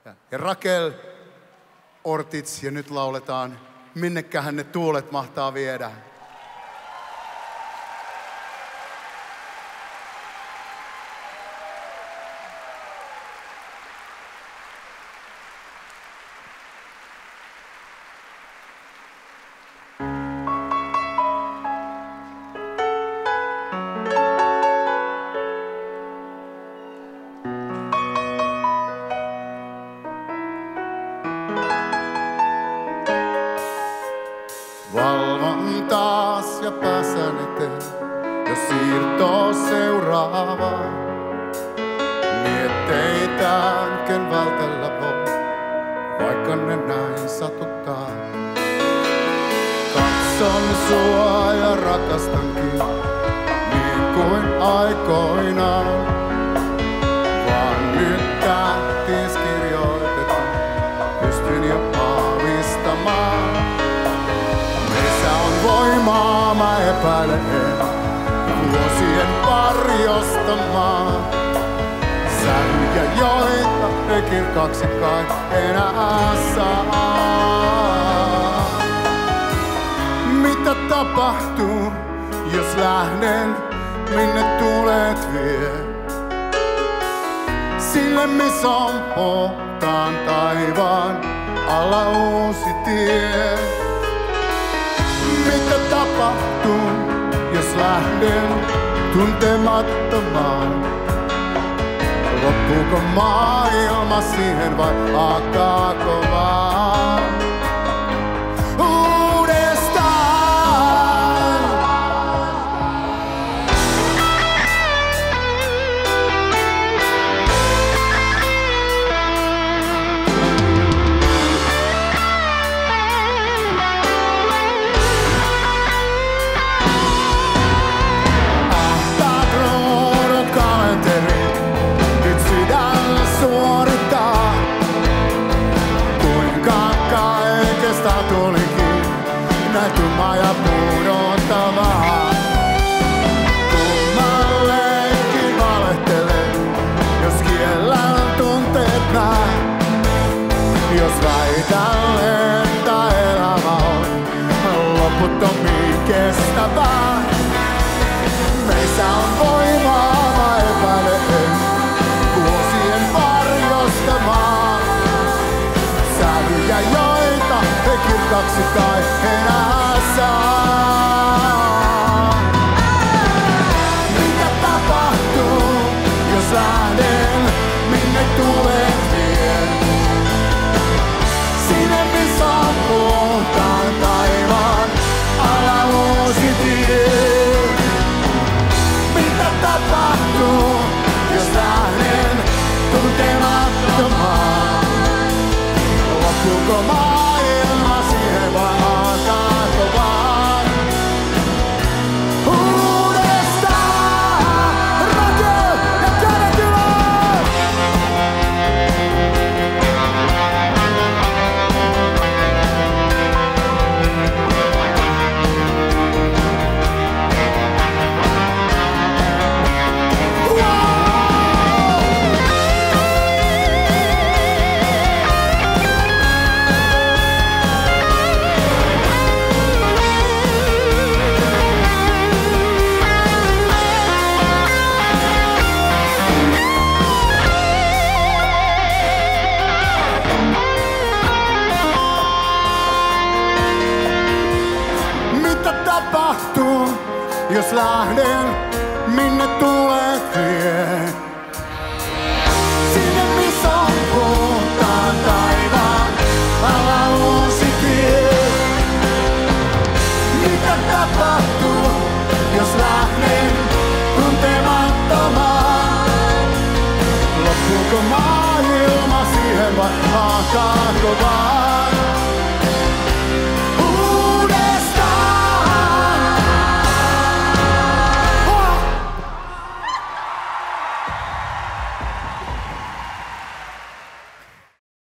Ja Rakel Ortiz, ja nyt lauletaan Minnekähän ne tuulet mahtaa viedä. Valvon taas ja pääsen eteen, jos siirtoo seuraavaa. Mietteitään, ken vältellä voi, vaikka ne näin satuttaa. Katson sua ja rakastankin, niin kuin aikoinaan. Vaan nyt tähtis kirjoitettu, pystyn jo aavistamaan. Voimaa mä epäilen, vuosien varjostamaan. Sävyjä, joita ei kirkaaksi kai enää saa. Mitä tapahtuu, jos lähden, minne tulet vie? Sille missä on puhtaan taivaan alla uusi tie. Mitä tapahtuu, jos lähden tuntemattomaan? Loppuuko maailma siihen vai alkaako vaan uudestaan? Tulikin näytymä ja pudottavaa. Kun mä leikin valehtelen, jos kiellän tunteet näin. Jos väitän, että elämä on loputtomiin kestävää. Meissä on voimaa, mä epäilen, vuosien varjostamaan. Sävyjä joita ei kirkaaksi kai enää saa. Mitä tapahtuu, jos lähden, minne tulet vie? Sinne missä on puhtaan taivaan alla uusi tie. Mitä tapahtuu, jos lähden tuntemattomaan? Loppuuko maailma siihen vai alkaako vaan uudestaan? Rakel ja Kärkilä! Tapahtuu, jos lähden, minne tulet vie? Sinne missä on puhtaan taivaan alla uusi tie. Mitä tapahtuu, jos lähden tuntemattomaan? Loppuuko maailma siihen vai alkaako vaan